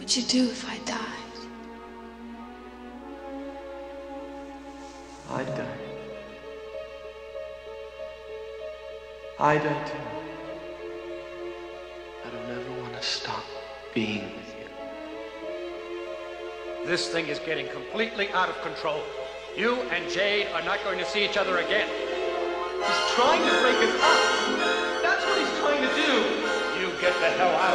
would you do if I died? I'd die. I die too. I don't ever want to stop being with you. This thing is getting completely out of control. You and Jade are not going to see each other again. He's trying to break us up. That's what he's trying to do. You get the hell out